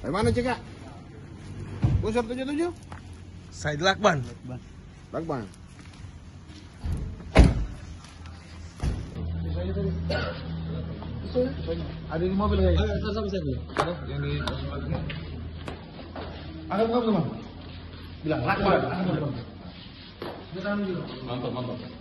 Bagaimana cek? Unsur 77? Said Lakban. Lakban. Ada di mobil ya? Ada sama saya. Ada yang di ada bukan teman? Bilang Lakban. Mantap.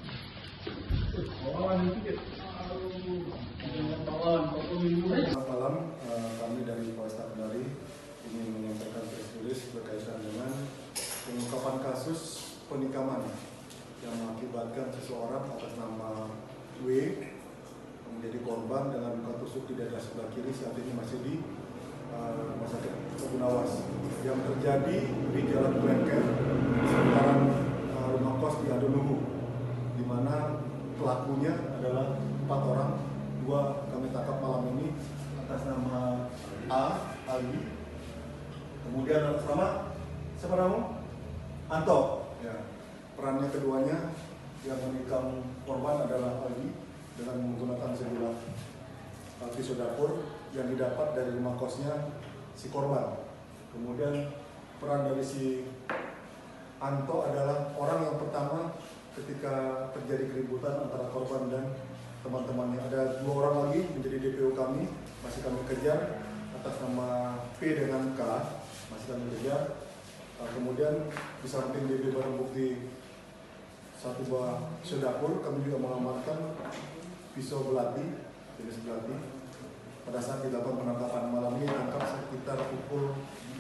Selamat malam, kami dari Polresta Kendari ingin menyampaikan press release berkaitan dengan pengungkapan kasus penikaman yang mengakibatkan seseorang atas nama W menjadi korban dengan luka tusuk di dada sebelah kiri, saat ini masih di Rumah Sakit Gunawas, yang terjadi di Jalan Klengker sekitaran rumah kos di Adonuhu, di mana pelakunya adalah 4 orang. 2 kami tangkap malam ini atas nama Ali, kemudian atas nama siapa nama? Anto. Ya. Perannya keduanya yang menikam korban adalah Ali dengan menggunakan sebilah pisau dapur yang didapat dari rumah kosnya si korban. Kemudian peran dari si Anto adalah orang yang pertama ketika terjadi keributan antara korban dan teman-temannya. Ada 2 orang lagi menjadi DPO kami, masih kami kejar atas nama P dengan K, masih kami kejar. Kemudian di samping DP barang bukti 1 buah pisau dapur, kami juga mengamankan pisau belati, jenis belati. Pada saat dilakukan penangkapan malam ini, tangkap sekitar pukul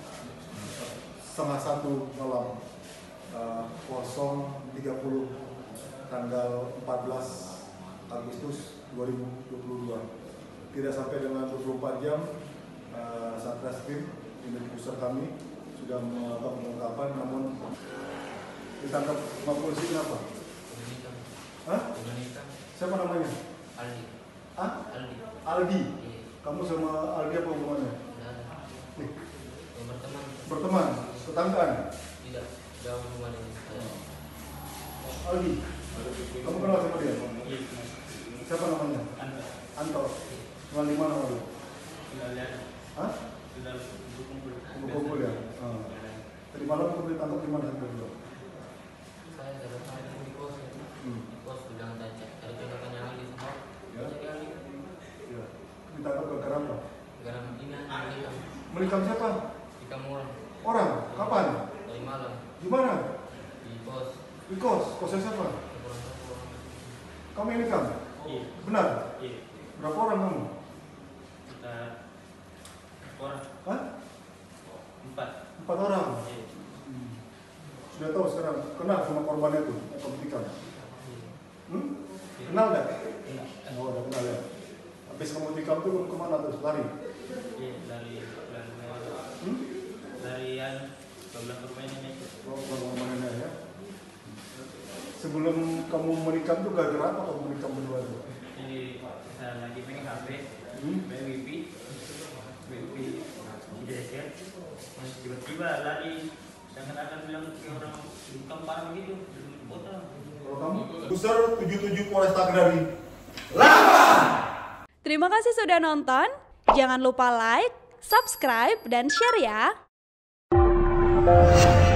12:30 malam, 0:30 tanggal 14 Agustus 2022. Tidak sampai dengan 24 jam, Satreskrim unit pusat kami sudah melakukan pengungkapan, namun ditangkap sama polisi apa? Hah? Siapa namanya? Aldi. Hah? Aldi. Aldi. Iya. Kamu sama Aldi apa hubungannya? Nih, Berteman. berteman, tetanggaan. Tidak jauh hubungan ini. Aldi, kamu kenal sama dia? Siapa namanya? Anto. Kenal di mana Aldi? Hah? Kumpul ya? Tadi malam kamu ditangkap di mana? Saya datang di pos. Pos bilang saja. Ada tindakan yang Aldi semua. Ya. Jadi Aldi. Ya. Ditangkap gara-gara apa? Garam ini menikam. Menikam siapa? Nikam orang. Orang? Kapan? Dari malam. Di mana? Di pos. Di kos? Kosnya siapa? Kurang satu orang. Kamu yang nikam? Iya. Benar? Iya. Berapa orang kamu? Kita orang. Hah? 4. 4 orang? Iya. Sudah tahu sekarang, kenal sama korban itu, yang kamu tikam? Iya. Kenal gak? Enggak. Oh, udah kenal ya. Habis kamu tikam tuh kamu kemana terus? Lari? Iya, dari yang belah rumahnya itu. Oh, kemana ya? Sebelum kamu menikam tuh gara-gara apa kamu menikam berdua itu? Jadi saya lagi pengen HP, pengen wifi, geser, tiba-tiba lari, seakan-akan bilang ke orang bukan parah gitu, foto. Kalau kamu? User 77 Polresta Kendari. Terima kasih sudah nonton. Jangan lupa like, subscribe, dan share ya.